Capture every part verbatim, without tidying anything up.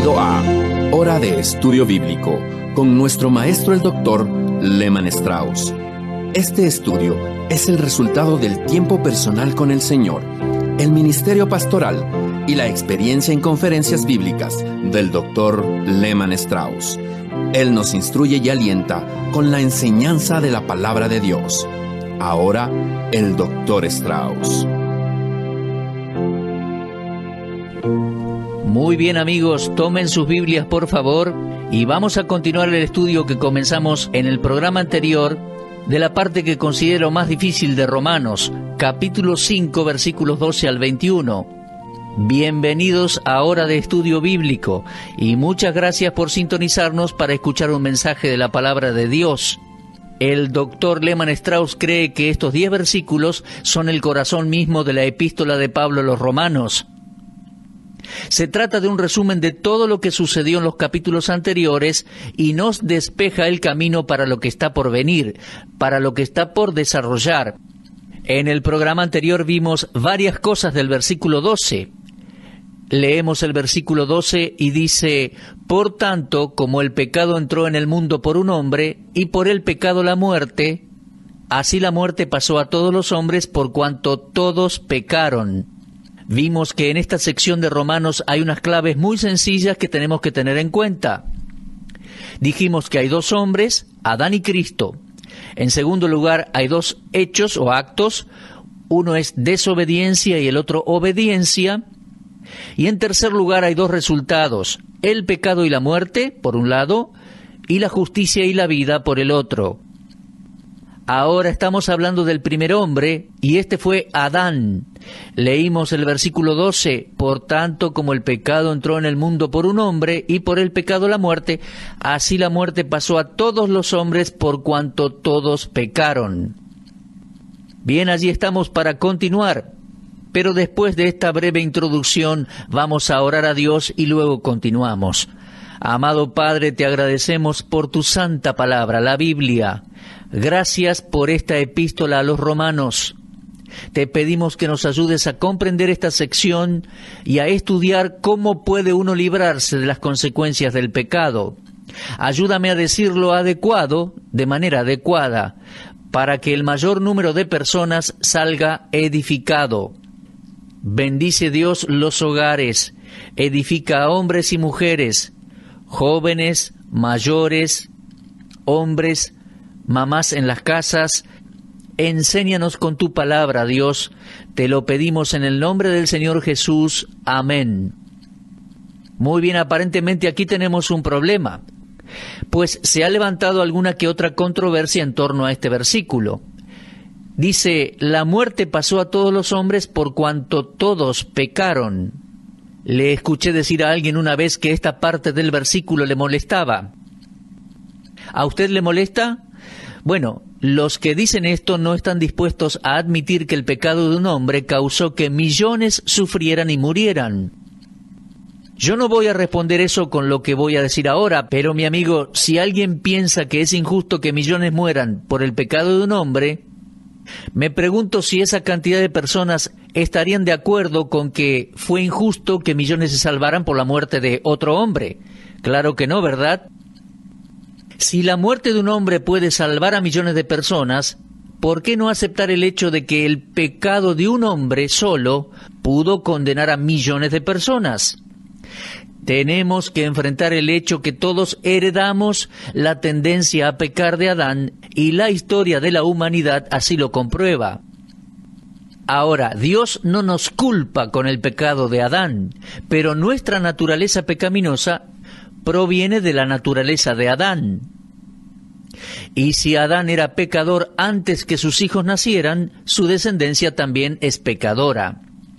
Bienvenido a Hora de Estudio Bíblico con nuestro maestro el doctor Lehman Strauss. Este estudio es el resultado del tiempo personal con el Señor, el ministerio pastoral y la experiencia en conferencias bíblicas del doctor Lehman Strauss. Él nos instruye y alienta con la enseñanza de la palabra de Dios. Ahora, el doctor Strauss. Muy bien, amigos, tomen sus Biblias por favor y vamos a continuar el estudio que comenzamos en el programa anterior de la parte que considero más difícil de Romanos, capítulo cinco, versículos doce al veintiuno. Bienvenidos a Hora de Estudio Bíblico y muchas gracias por sintonizarnos para escuchar un mensaje de la palabra de Dios. El doctor Lehman Strauss cree que estos diez versículos son el corazón mismo de la epístola de Pablo a los Romanos. Se trata de un resumen de todo lo que sucedió en los capítulos anteriores y nos despeja el camino para lo que está por venir, para lo que está por desarrollar. En el programa anterior vimos varias cosas del versículo doce. Leemos el versículo doce y dice: Por tanto, como el pecado entró en el mundo por un hombre, y por el pecado la muerte, así la muerte pasó a todos los hombres por cuanto todos pecaron. Vimos que en esta sección de Romanos hay unas claves muy sencillas que tenemos que tener en cuenta. Dijimos que hay dos hombres, Adán y Cristo. En segundo lugar, hay dos hechos o actos. Uno es desobediencia y el otro obediencia. Y en tercer lugar, hay dos resultados, el pecado y la muerte, por un lado, y la justicia y la vida, por el otro. Ahora estamos hablando del primer hombre, y este fue Adán. Leímos el versículo doce, por tanto, como el pecado entró en el mundo por un hombre, y por el pecado la muerte, así la muerte pasó a todos los hombres por cuanto todos pecaron. Bien, allí estamos para continuar, pero después de esta breve introducción vamos a orar a Dios y luego continuamos. Amado Padre, te agradecemos por tu santa palabra, la Biblia. Gracias por esta epístola a los Romanos. Te pedimos que nos ayudes a comprender esta sección y a estudiar cómo puede uno librarse de las consecuencias del pecado. Ayúdame a decirlo adecuado, de manera adecuada, para que el mayor número de personas salga edificado. Bendice Dios los hogares, edifica a hombres y mujeres, jóvenes, mayores, hombres, mamás en las casas. Enséñanos con tu palabra, Dios. Te lo pedimos en el nombre del Señor Jesús. Amén. Muy bien, aparentemente aquí tenemos un problema, pues se ha levantado alguna que otra controversia en torno a este versículo. Dice, la muerte pasó a todos los hombres por cuanto todos pecaron. Le escuché decir a alguien una vez que esta parte del versículo le molestaba. ¿A usted le molesta? Bueno, los que dicen esto no están dispuestos a admitir que el pecado de un hombre causó que millones sufrieran y murieran. Yo no voy a responder eso con lo que voy a decir ahora, pero mi amigo, si alguien piensa que es injusto que millones mueran por el pecado de un hombre, me pregunto si esa cantidad de personas estarían de acuerdo con que fue injusto que millones se salvaran por la muerte de otro hombre. Claro que no, ¿verdad? Si la muerte de un hombre puede salvar a millones de personas, ¿por qué no aceptar el hecho de que el pecado de un hombre solo pudo condenar a millones de personas? Tenemos que enfrentar el hecho que todos heredamos la tendencia a pecar de Adán y la historia de la humanidad así lo comprueba. Ahora, Dios no nos culpa con el pecado de Adán, pero nuestra naturaleza pecaminosa proviene de la naturaleza de Adán. Y si Adán era pecador antes que sus hijos nacieran, su descendencia también es pecadora.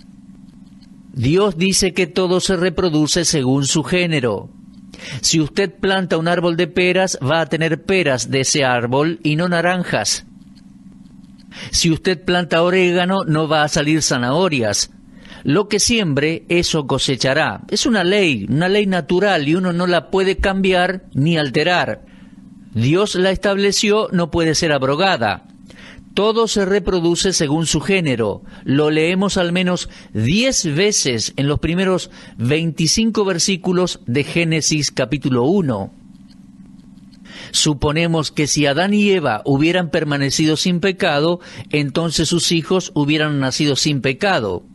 Dios dice que todo se reproduce según su género. Si usted planta un árbol de peras, va a tener peras de ese árbol y no naranjas. Si usted planta orégano, no va a salir zanahorias. Lo que siembre, eso cosechará. Es una ley, una ley natural y uno no la puede cambiar ni alterar. Dios la estableció, no puede ser abrogada. Todo se reproduce según su género. Lo leemos al menos diez veces en los primeros veinticinco versículos de Génesis capítulo uno. Suponemos que si Adán y Eva hubieran permanecido sin pecado, entonces sus hijos hubieran nacido sin pecado.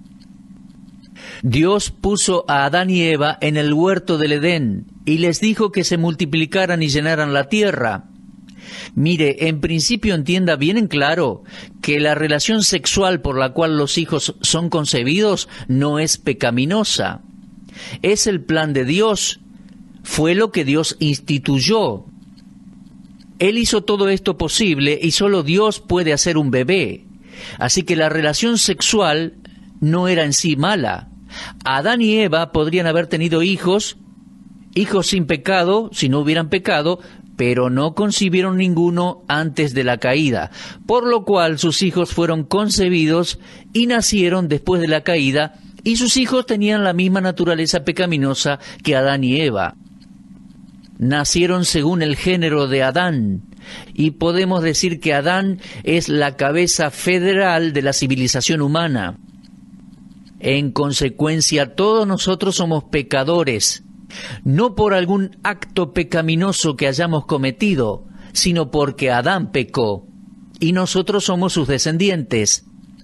Dios puso a Adán y Eva en el huerto del Edén y les dijo que se multiplicaran y llenaran la tierra. Mire, en principio entienda bien en claro que la relación sexual por la cual los hijos son concebidos no es pecaminosa. Es el plan de Dios. Fue lo que Dios instituyó. Él hizo todo esto posible y solo Dios puede hacer un bebé. Así que la relación sexual no era en sí mala. Adán y Eva podrían haber tenido hijos, hijos sin pecado, si no hubieran pecado, pero no concibieron ninguno antes de la caída, por lo cual sus hijos fueron concebidos y nacieron después de la caída, y sus hijos tenían la misma naturaleza pecaminosa que Adán y Eva. Nacieron según el género de Adán, y podemos decir que Adán es la cabeza federal de la civilización humana. En consecuencia, todos nosotros somos pecadores, no por algún acto pecaminoso que hayamos cometido, sino porque Adán pecó, y nosotros somos sus descendientes.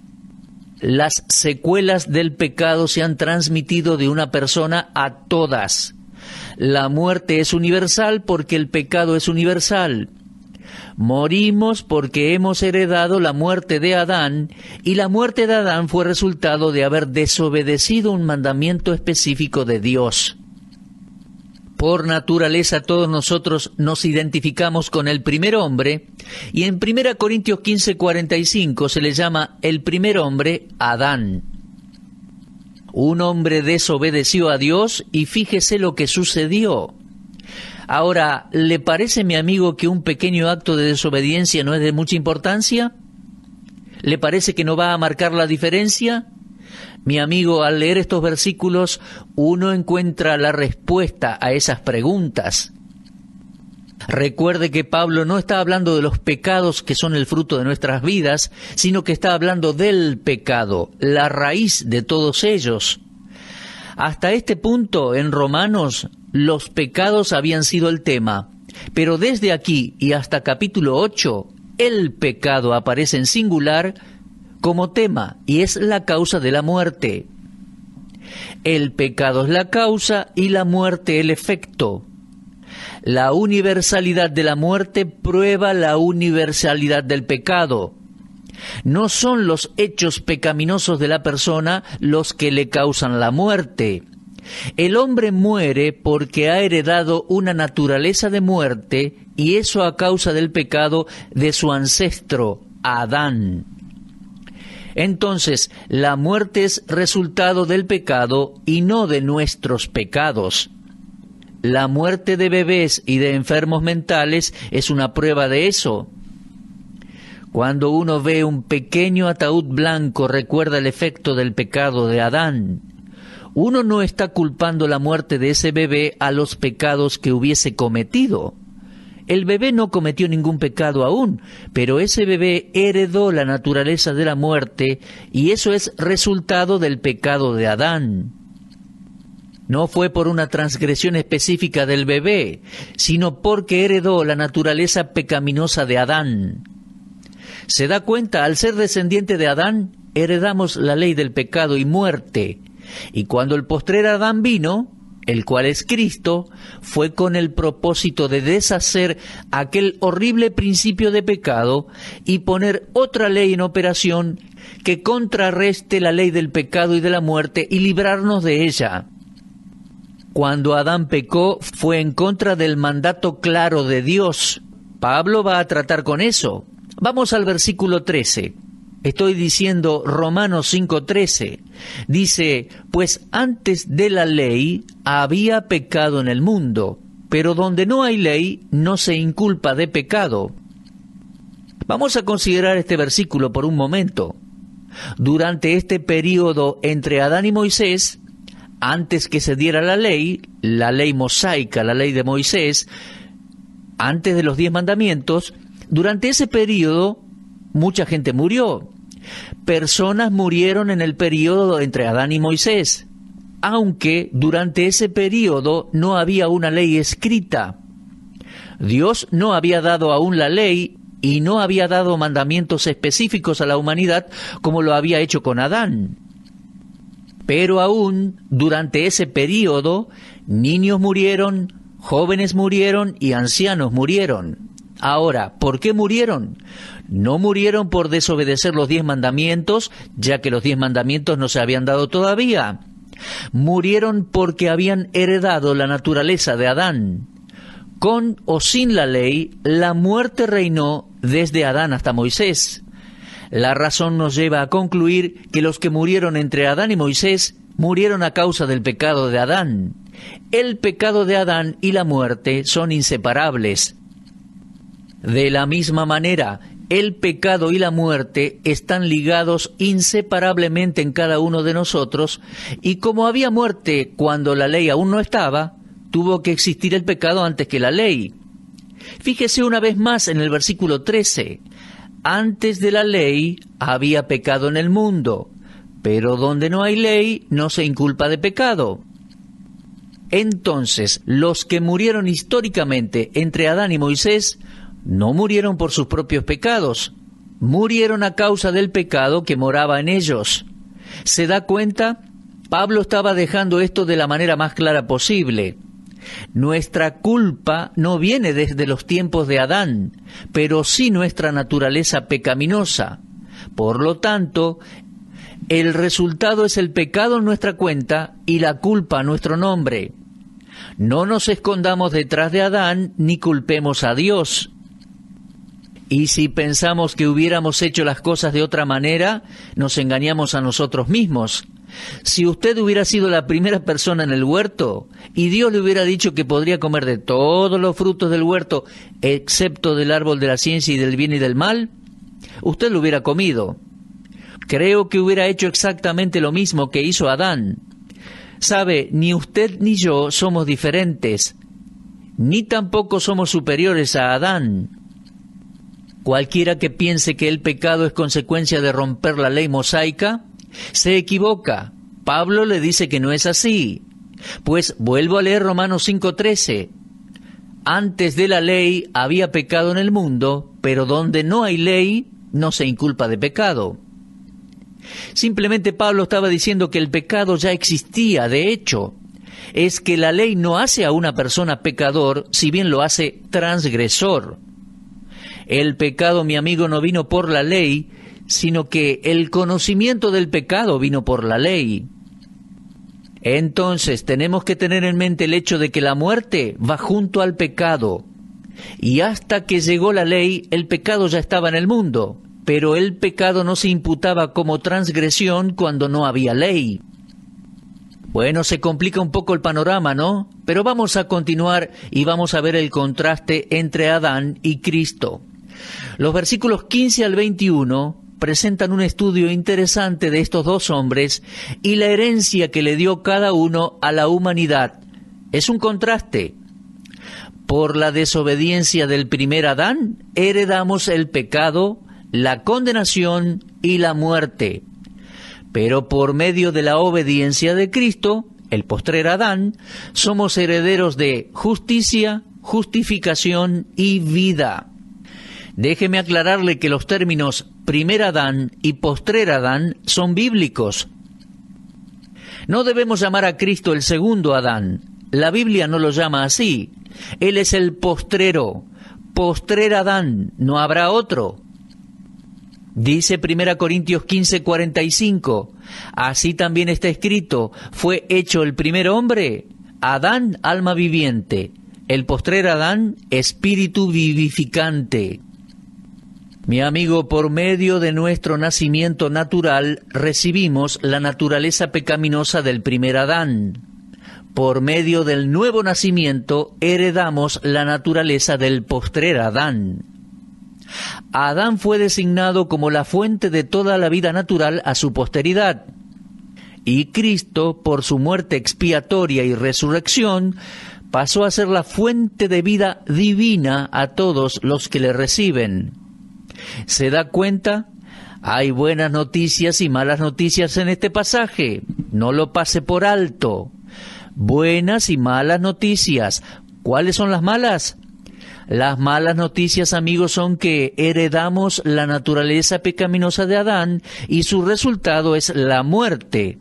Las secuelas del pecado se han transmitido de una persona a todas. La muerte es universal porque el pecado es universal. Morimos porque hemos heredado la muerte de Adán, y la muerte de Adán fue resultado de haber desobedecido un mandamiento específico de Dios. Por naturaleza todos nosotros nos identificamos con el primer hombre, y en primera Corintios quince, cuarenta y cinco se le llama el primer hombre Adán. Un hombre desobedeció a Dios y fíjese lo que sucedió. Ahora, ¿le parece, mi amigo, que un pequeño acto de desobediencia no es de mucha importancia? ¿Le parece que no va a marcar la diferencia? Mi amigo, al leer estos versículos, uno encuentra la respuesta a esas preguntas. Recuerde que Pablo no está hablando de los pecados que son el fruto de nuestras vidas, sino que está hablando del pecado, la raíz de todos ellos. Hasta este punto, en Romanos, los pecados habían sido el tema, pero desde aquí y hasta capítulo ocho, el pecado aparece en singular como tema, y es la causa de la muerte. El pecado es la causa y la muerte el efecto. La universalidad de la muerte prueba la universalidad del pecado. No son los hechos pecaminosos de la persona los que le causan la muerte. El hombre muere porque ha heredado una naturaleza de muerte, y eso a causa del pecado de su ancestro, Adán. Entonces, la muerte es resultado del pecado y no de nuestros pecados. La muerte de bebés y de enfermos mentales es una prueba de eso. Cuando uno ve un pequeño ataúd blanco, recuerda el efecto del pecado de Adán. Uno no está culpando la muerte de ese bebé a los pecados que hubiese cometido. El bebé no cometió ningún pecado aún, pero ese bebé heredó la naturaleza de la muerte, y eso es resultado del pecado de Adán. No fue por una transgresión específica del bebé, sino porque heredó la naturaleza pecaminosa de Adán. ¿Se da cuenta? Al ser descendiente de Adán, heredamos la ley del pecado y muerte. Y cuando el postrer Adán vino, el cual es Cristo, fue con el propósito de deshacer aquel horrible principio de pecado y poner otra ley en operación que contrarreste la ley del pecado y de la muerte y librarnos de ella. Cuando Adán pecó, fue en contra del mandato claro de Dios. Pablo va a tratar con eso. Vamos al versículo trece. Estoy diciendo Romanos cinco trece. Dice, pues antes de la ley había pecado en el mundo, pero donde no hay ley no se inculpa de pecado. Vamos a considerar este versículo por un momento. Durante este período entre Adán y Moisés, antes que se diera la ley, la ley mosaica, la ley de Moisés, antes de los diez mandamientos, durante ese período mucha gente murió. Personas murieron en el período entre Adán y Moisés, aunque durante ese período no había una ley escrita. Dios no había dado aún la ley y no había dado mandamientos específicos a la humanidad como lo había hecho con Adán. Pero aún durante ese período, niños murieron, jóvenes murieron y ancianos murieron. Ahora, ¿por qué murieron? No murieron por desobedecer los diez mandamientos, ya que los diez mandamientos no se habían dado todavía. Murieron porque habían heredado la naturaleza de Adán. Con o sin la ley, la muerte reinó desde Adán hasta Moisés. La razón nos lleva a concluir que los que murieron entre Adán y Moisés murieron a causa del pecado de Adán. El pecado de Adán y la muerte son inseparables. De la misma manera, el pecado y la muerte están ligados inseparablemente en cada uno de nosotros, y como había muerte cuando la ley aún no estaba, tuvo que existir el pecado antes que la ley. Fíjese una vez más en el versículo trece. Antes de la ley había pecado en el mundo, pero donde no hay ley no se inculpa de pecado. Entonces, los que murieron históricamente entre Adán y Moisés no murieron por sus propios pecados, murieron a causa del pecado que moraba en ellos. ¿Se da cuenta? Pablo estaba dejando esto de la manera más clara posible. Nuestra culpa no viene desde los tiempos de Adán, pero sí nuestra naturaleza pecaminosa. Por lo tanto, el resultado es el pecado en nuestra cuenta y la culpa a nuestro nombre. No nos escondamos detrás de Adán ni culpemos a Dios. Y si pensamos que hubiéramos hecho las cosas de otra manera, nos engañamos a nosotros mismos. Si usted hubiera sido la primera persona en el huerto y Dios le hubiera dicho que podría comer de todos los frutos del huerto, excepto del árbol de la ciencia y del bien y del mal, usted lo hubiera comido. Creo que hubiera hecho exactamente lo mismo que hizo Adán. Sabe, ni usted ni yo somos diferentes, ni tampoco somos superiores a Adán. Cualquiera que piense que el pecado es consecuencia de romper la ley mosaica, se equivoca. Pablo le dice que no es así. Pues vuelvo a leer Romanos cinco trece. Antes de la ley había pecado en el mundo, pero donde no hay ley, no se inculpa de pecado. Simplemente Pablo estaba diciendo que el pecado ya existía. De hecho, es que la ley no hace a una persona pecador, si bien lo hace transgresor. El pecado, mi amigo, no vino por la ley, sino que el conocimiento del pecado vino por la ley. Entonces tenemos que tener en mente el hecho de que la muerte va junto al pecado. Y hasta que llegó la ley, el pecado ya estaba en el mundo, pero el pecado no se imputaba como transgresión cuando no había ley. Bueno, se complica un poco el panorama, ¿no? Pero vamos a continuar y vamos a ver el contraste entre Adán y Cristo. Los versículos quince al veintiuno presentan un estudio interesante de estos dos hombres y la herencia que le dio cada uno a la humanidad. Es un contraste. Por la desobediencia del primer Adán, heredamos el pecado, la condenación y la muerte. Pero por medio de la obediencia de Cristo, el postrer Adán, somos herederos de justicia, justificación y vida. Déjeme aclararle que los términos primer Adán y postrer Adán son bíblicos. No debemos llamar a Cristo el segundo Adán. La Biblia no lo llama así. Él es el postrero, postrer Adán, no habrá otro. Dice primera Corintios quince cuarenta y cinco, así también está escrito, fue hecho el primer hombre, Adán, alma viviente, el postrer Adán, espíritu vivificante. Mi amigo, por medio de nuestro nacimiento natural, recibimos la naturaleza pecaminosa del primer Adán. Por medio del nuevo nacimiento, heredamos la naturaleza del postrer Adán. Adán fue designado como la fuente de toda la vida natural a su posteridad. Y Cristo, por su muerte expiatoria y resurrección, pasó a ser la fuente de vida divina a todos los que le reciben. ¿Se da cuenta? Hay buenas noticias y malas noticias en este pasaje. No lo pase por alto. Buenas y malas noticias. ¿Cuáles son las malas? Las malas noticias, amigos, son que heredamos la naturaleza pecaminosa de Adán y su resultado es la muerte.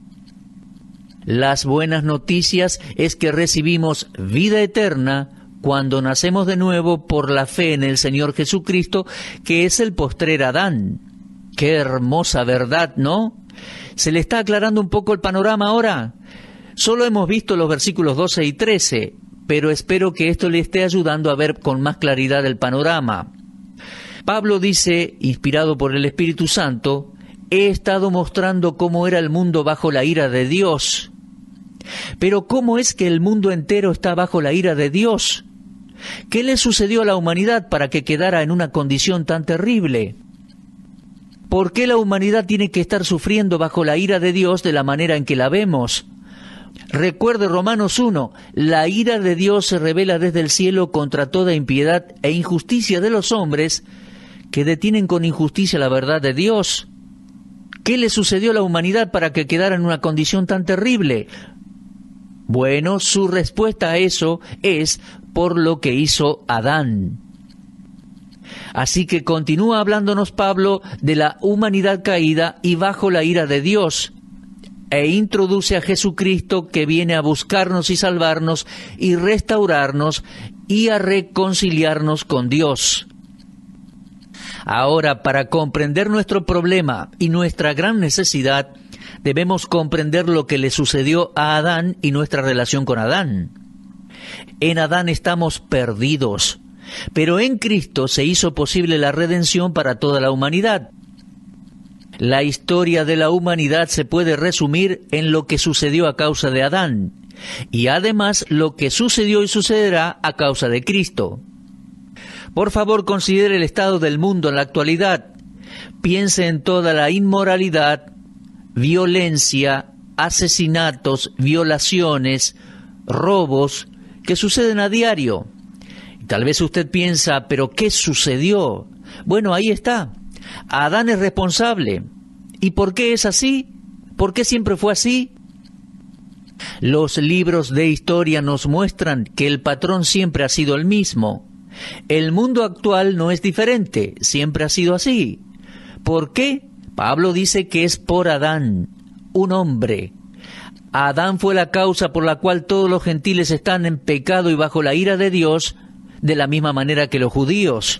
Las buenas noticias es que recibimos vida eterna cuando nacemos de nuevo por la fe en el Señor Jesucristo, que es el postrer Adán. ¡Qué hermosa verdad!, ¿no? ¿Se le está aclarando un poco el panorama ahora? Solo hemos visto los versículos doce y trece, pero espero que esto le esté ayudando a ver con más claridad el panorama. Pablo dice, inspirado por el Espíritu Santo, he estado mostrando cómo era el mundo bajo la ira de Dios. Pero ¿cómo es que el mundo entero está bajo la ira de Dios? ¿Qué le sucedió a la humanidad para que quedara en una condición tan terrible? ¿Por qué la humanidad tiene que estar sufriendo bajo la ira de Dios de la manera en que la vemos? Recuerde Romanos uno, la ira de Dios se revela desde el cielo contra toda impiedad e injusticia de los hombres que detienen con injusticia la verdad de Dios. ¿Qué le sucedió a la humanidad para que quedara en una condición tan terrible? Bueno, su respuesta a eso es por lo que hizo Adán. Así que continúa hablándonos Pablo de la humanidad caída y bajo la ira de Dios, e introduce a Jesucristo que viene a buscarnos y salvarnos y restaurarnos y a reconciliarnos con Dios. Ahora, para comprender nuestro problema y nuestra gran necesidad, debemos comprender lo que le sucedió a Adán y nuestra relación con Adán. En Adán estamos perdidos, pero en Cristo se hizo posible la redención para toda la humanidad. La historia de la humanidad se puede resumir en lo que sucedió a causa de Adán, y además lo que sucedió y sucederá a causa de Cristo. Por favor, considere el estado del mundo en la actualidad. Piense en toda la inmoralidad, violencia, asesinatos, violaciones, robos que suceden a diario. Tal vez usted piensa, ¿pero qué sucedió? Bueno, ahí está. Adán es responsable. ¿Y por qué es así? ¿Por qué siempre fue así? Los libros de historia nos muestran que el patrón siempre ha sido el mismo. El mundo actual no es diferente, siempre ha sido así. ¿Por qué? Pablo dice que es por Adán, un hombre. Adán fue la causa por la cual todos los gentiles están en pecado y bajo la ira de Dios, de la misma manera que los judíos.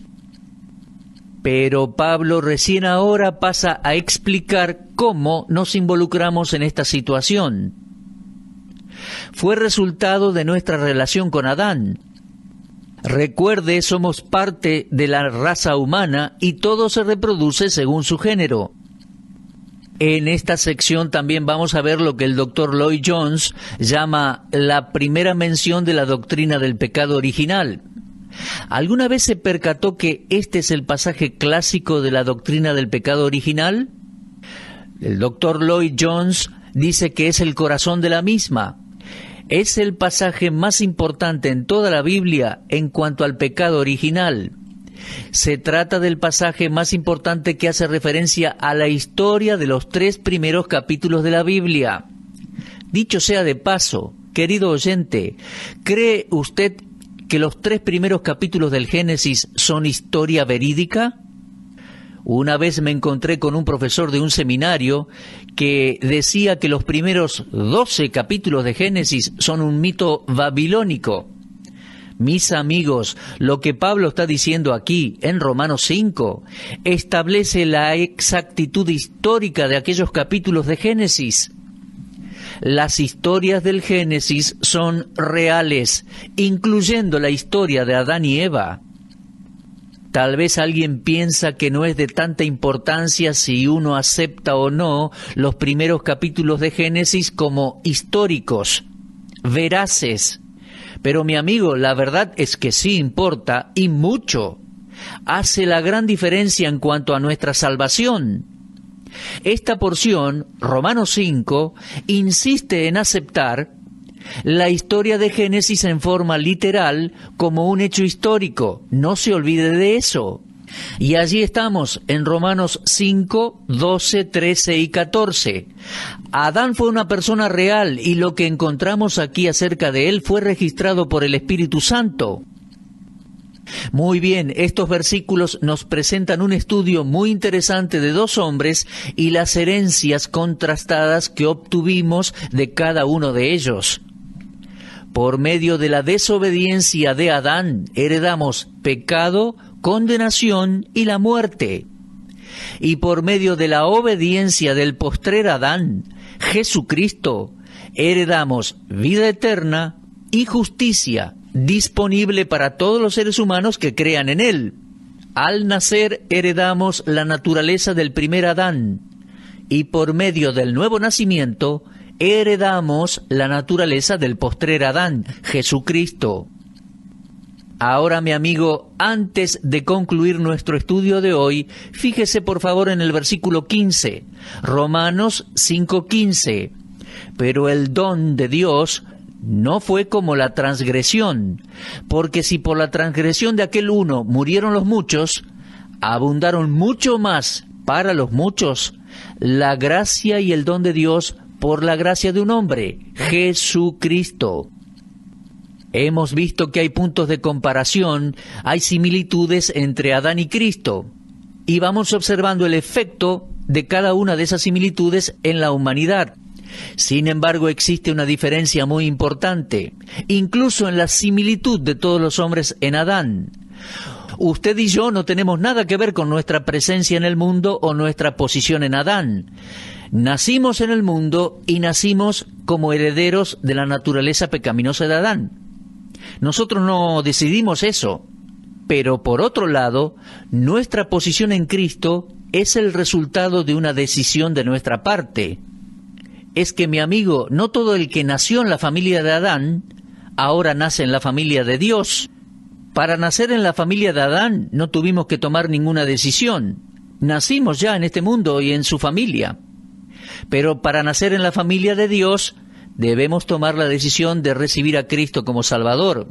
Pero Pablo recién ahora pasa a explicar cómo nos involucramos en esta situación. Fue resultado de nuestra relación con Adán. Recuerde, somos parte de la raza humana y todo se reproduce según su género. En esta sección también vamos a ver lo que el doctor Lloyd Jones llama la primera mención de la doctrina del pecado original. ¿Alguna vez se percató que este es el pasaje clásico de la doctrina del pecado original? El doctor Lloyd Jones dice que es el corazón de la misma. Es el pasaje más importante en toda la Biblia en cuanto al pecado original. Se trata del pasaje más importante que hace referencia a la historia de los tres primeros capítulos de la Biblia. Dicho sea de paso, querido oyente, ¿cree usted que los tres primeros capítulos del Génesis son historia verídica? Una vez me encontré con un profesor de un seminario que decía que los primeros doce capítulos de Génesis son un mito babilónico. Mis amigos, lo que Pablo está diciendo aquí, en Romanos cinco, establece la exactitud histórica de aquellos capítulos de Génesis. Las historias del Génesis son reales, incluyendo la historia de Adán y Eva. Tal vez alguien piensa que no es de tanta importancia si uno acepta o no los primeros capítulos de Génesis como históricos, veraces. Pero mi amigo, la verdad es que sí importa, y mucho. Hace la gran diferencia en cuanto a nuestra salvación. Esta porción, Romanos cinco, insiste en aceptar la historia de Génesis en forma literal como un hecho histórico. No se olvide de eso. Y allí estamos, en Romanos cinco, doce, trece y catorce. Adán fue una persona real y lo que encontramos aquí acerca de él fue registrado por el Espíritu Santo. Muy bien, estos versículos nos presentan un estudio muy interesante de dos hombres y las herencias contrastadas que obtuvimos de cada uno de ellos. Por medio de la desobediencia de Adán, heredamos pecado, condenación y la muerte. Y por medio de la obediencia del postrer Adán, Jesucristo, heredamos vida eterna y justicia, disponible para todos los seres humanos que crean en Él. Al nacer heredamos la naturaleza del primer Adán, y por medio del nuevo nacimiento heredamos la naturaleza del postrer Adán, Jesucristo. Ahora, mi amigo, antes de concluir nuestro estudio de hoy, fíjese por favor en el versículo quince, Romanos cinco quince. Pero el don de Dios no fue como la transgresión, porque si por la transgresión de aquel uno murieron los muchos, abundaron mucho más para los muchos la gracia y el don de Dios por la gracia de un hombre, Jesucristo. Hemos visto que hay puntos de comparación, hay similitudes entre Adán y Cristo, y vamos observando el efecto de cada una de esas similitudes en la humanidad. Sin embargo, existe una diferencia muy importante, incluso en la similitud de todos los hombres en Adán. Usted y yo no tenemos nada que ver con nuestra presencia en el mundo o nuestra posición en Adán. Nacimos en el mundo y nacimos como herederos de la naturaleza pecaminosa de Adán. Nosotros no decidimos eso, pero por otro lado, nuestra posición en Cristo es el resultado de una decisión de nuestra parte. Es que, mi amigo, no todo el que nació en la familia de Adán, ahora nace en la familia de Dios. Para nacer en la familia de Adán no tuvimos que tomar ninguna decisión. Nacimos ya en este mundo y en su familia. Pero para nacer en la familia de Dios, debemos tomar la decisión de recibir a Cristo como Salvador.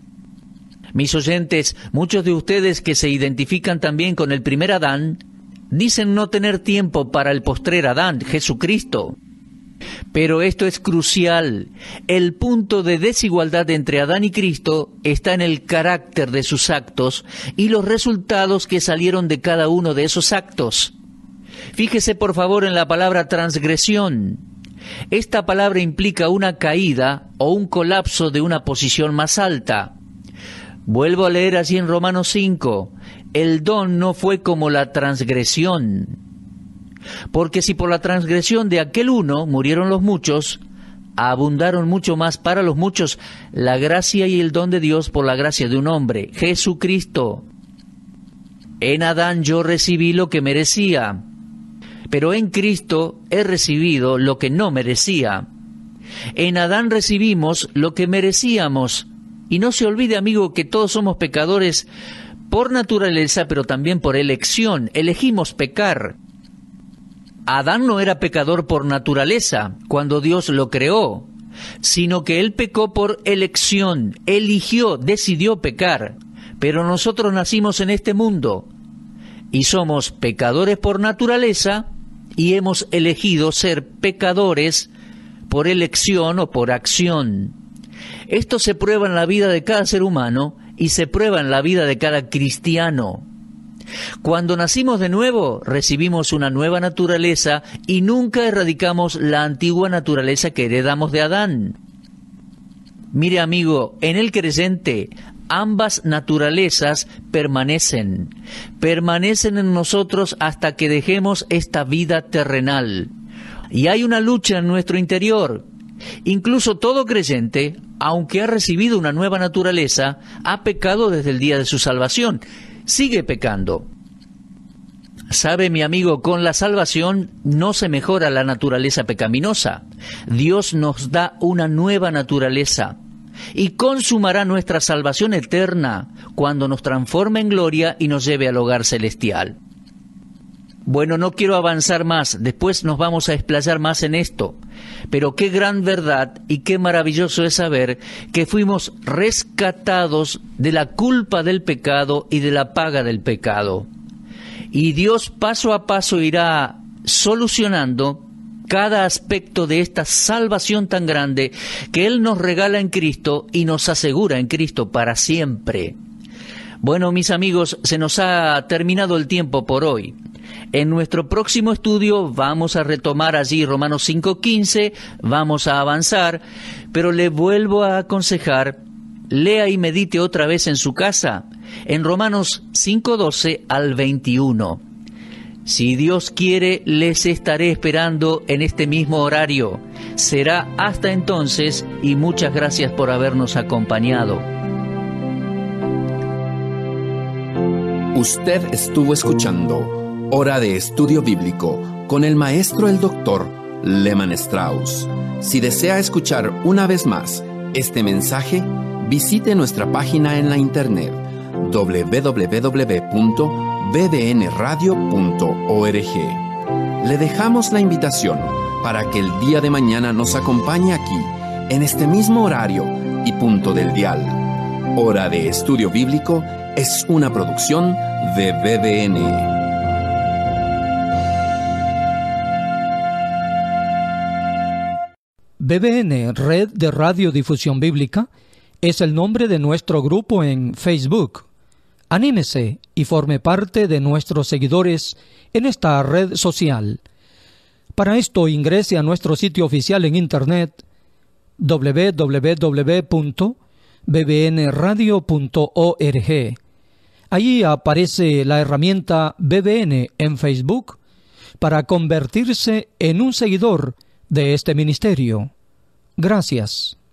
Mis oyentes, muchos de ustedes que se identifican también con el primer Adán, dicen no tener tiempo para el postrer Adán, Jesucristo. Pero esto es crucial. El punto de desigualdad entre Adán y Cristo está en el carácter de sus actos y los resultados que salieron de cada uno de esos actos. Fíjese por favor en la palabra transgresión. Esta palabra implica una caída o un colapso de una posición más alta. Vuelvo a leer así en Romanos cinco. El don no fue como la transgresión. Porque si por la transgresión de aquel uno murieron los muchos, abundaron mucho más para los muchos la gracia y el don de Dios por la gracia de un hombre, Jesucristo. En Adán yo recibí lo que merecía, pero en Cristo he recibido lo que no merecía. En Adán recibimos lo que merecíamos. Y no se olvide, amigo, que todos somos pecadores por naturaleza, pero también por elección. Elegimos pecar. Adán no era pecador por naturaleza cuando Dios lo creó, sino que él pecó por elección, eligió, decidió pecar. Pero nosotros nacimos en este mundo y somos pecadores por naturaleza y hemos elegido ser pecadores por elección o por acción. Esto se prueba en la vida de cada ser humano y se prueba en la vida de cada cristiano. Cuando nacimos de nuevo, recibimos una nueva naturaleza y nunca erradicamos la antigua naturaleza que heredamos de Adán. Mire, amigo, en el creyente, ambas naturalezas permanecen, permanecen en nosotros hasta que dejemos esta vida terrenal. Y hay una lucha en nuestro interior. Incluso todo creyente, aunque ha recibido una nueva naturaleza, ha pecado desde el día de su salvación. Sigue pecando. Sabe, mi amigo, con la salvación no se mejora la naturaleza pecaminosa. Dios nos da una nueva naturaleza y consumará nuestra salvación eterna cuando nos transforme en gloria y nos lleve al hogar celestial. Bueno, no quiero avanzar más, después nos vamos a explayar más en esto, pero qué gran verdad y qué maravilloso es saber que fuimos rescatados de la culpa del pecado y de la paga del pecado. Y Dios paso a paso irá solucionando cada aspecto de esta salvación tan grande que Él nos regala en Cristo y nos asegura en Cristo para siempre. Bueno, mis amigos, se nos ha terminado el tiempo por hoy. En nuestro próximo estudio vamos a retomar allí Romanos cinco quince, vamos a avanzar, pero le vuelvo a aconsejar, lea y medite otra vez en su casa, en Romanos cinco doce al veintiuno. Si Dios quiere, les estaré esperando en este mismo horario. Será hasta entonces y muchas gracias por habernos acompañado. Usted estuvo escuchando Hora de Estudio Bíblico con el maestro el doctor Lehman Strauss. Si desea escuchar una vez más este mensaje, visite nuestra página en la internet doble u doble u doble u punto b b n radio punto org. Le dejamos la invitación para que el día de mañana nos acompañe aquí, en este mismo horario y punto del dial. Hora de Estudio Bíblico es una producción de B B N. B B N, Red de Radiodifusión Bíblica, es el nombre de nuestro grupo en Facebook. Anímese y forme parte de nuestros seguidores en esta red social. Para esto ingrese a nuestro sitio oficial en internet doble u doble u doble u punto b b n radio punto org. Allí aparece la herramienta B B N en Facebook para convertirse en un seguidor de este ministerio. Gracias.